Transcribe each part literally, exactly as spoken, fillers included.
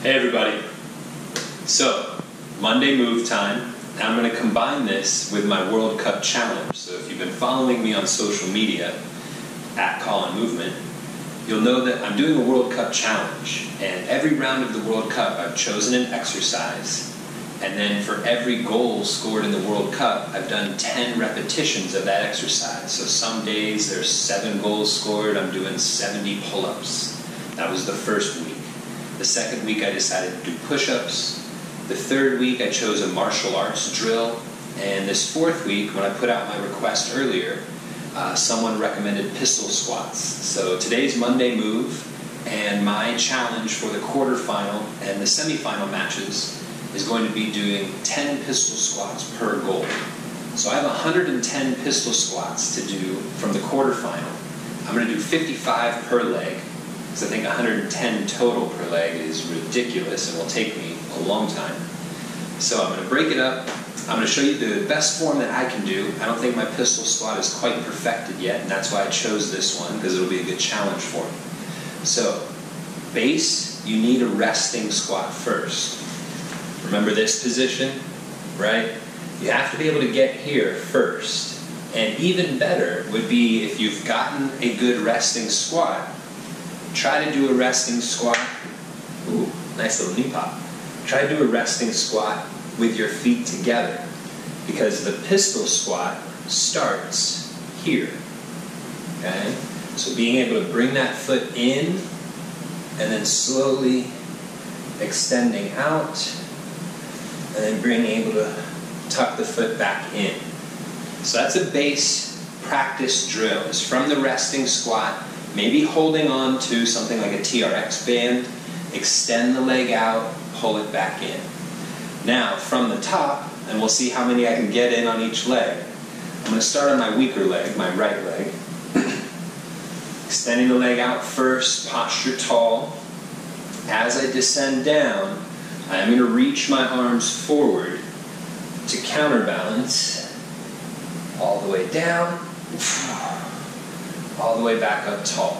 Hey everybody. So, Monday move time. Now I'm going to combine this with my World Cup challenge. So if you've been following me on social media, at Colin Movement, you'll know that I'm doing a World Cup challenge. And every round of the World Cup I've chosen an exercise. And then for every goal scored in the World Cup, I've done ten repetitions of that exercise. So some days there's seven goals scored, I'm doing seventy pull-ups. That was the first week. The second week I decided to do push-ups. The third week I chose a martial arts drill. And this fourth week, when I put out my request earlier, uh, someone recommended pistol squats. So today's Monday move, and my challenge for the quarterfinal and the semifinal matches is going to be doing ten pistol squats per goal. So I have one hundred ten pistol squats to do from the quarterfinal. I'm going to do fifty-five per leg, because I think one hundred ten total per leg is ridiculous and will take me a long time. So I'm going to break it up. I'm going to show you the best form that I can do. I don't think my pistol squat is quite perfected yet, and that's why I chose this one, because it'll be a good challenge for me. So, base, you need a resting squat first. Remember this position, right? You have to be able to get here first. And even better would be if you've gotten a good resting squat, try to do a resting squat. Ooh, nice little knee pop. Try to do a resting squat with your feet together, because the pistol squat starts here, okay? So being able to bring that foot in and then slowly extending out, and then being able to tuck the foot back in. So that's a base practice drill. It's from the resting squat, maybe holding on to something like a T R X band, extend the leg out, pull it back in. Now, from the top, and we'll see how many I can get in on each leg, I'm going to start on my weaker leg, my right leg. Extending the leg out first, posture tall. As I descend down, I am going to reach my arms forward to counterbalance all the way down, all the way back up tall.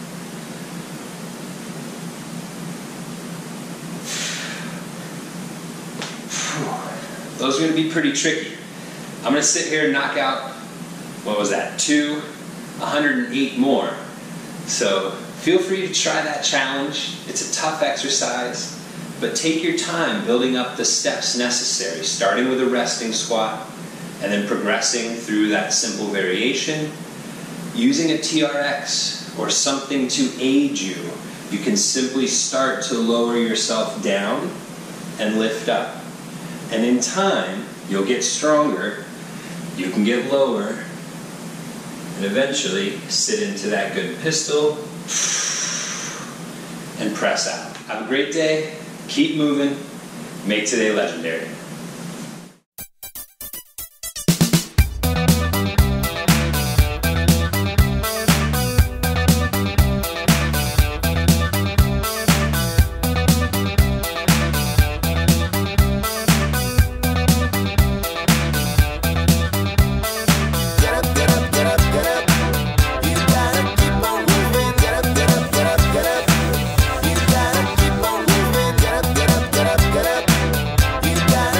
Those are going to be pretty tricky. I'm going to sit here and knock out, what was that, two, one hundred eight more. So feel free to try that challenge. It's a tough exercise, but take your time building up the steps necessary, starting with a resting squat and then progressing through that simple variation. Using a T R X or something to aid you, you can simply start to lower yourself down and lift up. And in time, you'll get stronger, you can get lower, and eventually sit into that good pistol and press out. Have a great day, keep moving, make today legendary. You got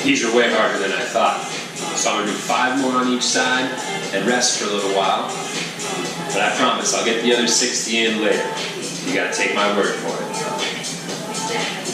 These are way harder than I thought. So I'm going to do five more on each side and rest for a little while. But I promise I'll get the other sixty in later. You got to take my word for it.